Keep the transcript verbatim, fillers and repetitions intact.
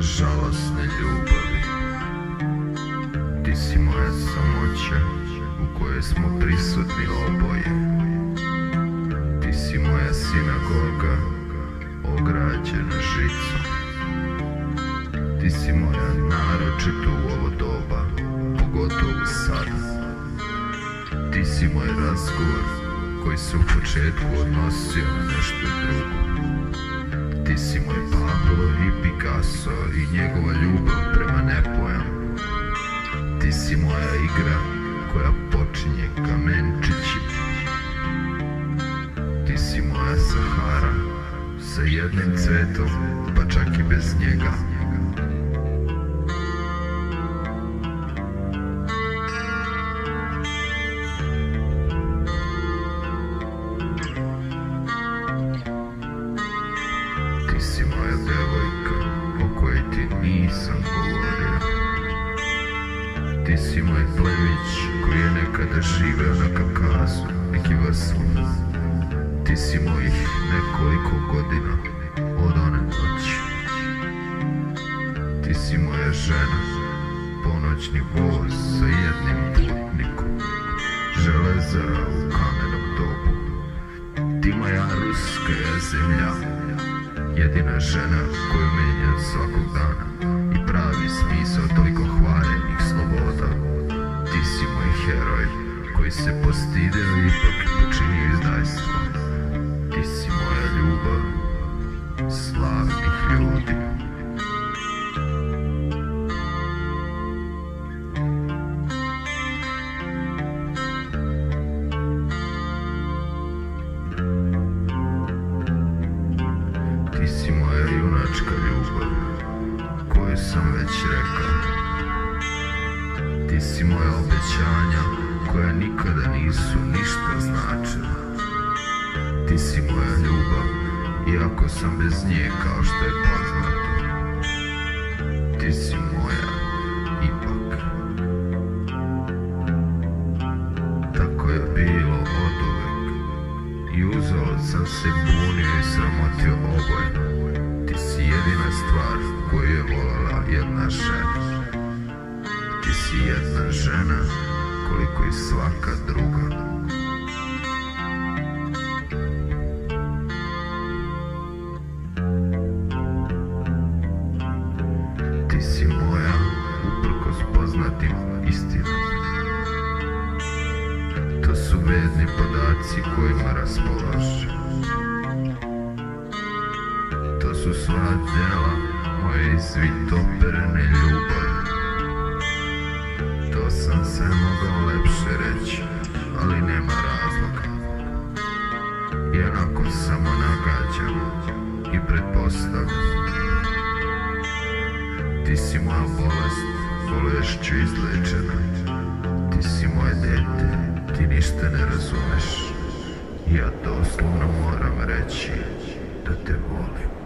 žalosne ljubavi. Ti si moja samoća u kojoj smo prisutni oboje. Ti si moja sinagoga ograđena žicom. Ti si moja naročito u ovo doba, pogotovo sada. Ti si moj razgovor koji se u početku odnosio na nešto drugo. Ti si moj Pablo i Picasso i njegova ljubav prema nepojamu. Ti si moja igra koja počinje kamenčićima. Ti si moja Sahara sa jednim cvetom, pa čak i bez njega. Ti si moja devojka o kojoj ti nisam govorio. Ti si moj plemić koji je nekada živeo na Kavkazu, neki Vaslu. Ti si mojih nekoliko godina od one noći. Ti si moja žena, ponoćni voz sa jednim putnikom, železara u kamenom dobu. Ti moja ruska zemlja, jedina žena koju menjam svakog dana i pravi smisao toliko hvaljenih sloboda. Ti si moj heroj koji se postidio i ipak počinio izdajstvo. Ti si moja ljubav slavnih ljudi. Ti si moja junačka ljubav koju sam već rekao. Ti si moja obećanja koja nikada nisu ništa značila. Ti si moja ljubav, iako sam bez nje kao što je poznato. Ti si moja ipak. Tako je bilo oduvek i uzalud sam se bunio i sramotio obojno. Ti si jedina stvar koju je voljela jedna žena. Ti si jedna žena koliko i svaka druga. Ti si moja uprkos poznatim istinama. To su vedni podaci kojima raspolažem. To su sva djela moje izvitoperene ljubavi. To sam sve mogao lepše reći, ali nema razloga. Jednako samo nagađam i pretpostavljam. Ti si moja bolest, bolešću izlečena. Ti si moje dete, ti ništa ne razumeš. Ja doslovno moram reći da te volim.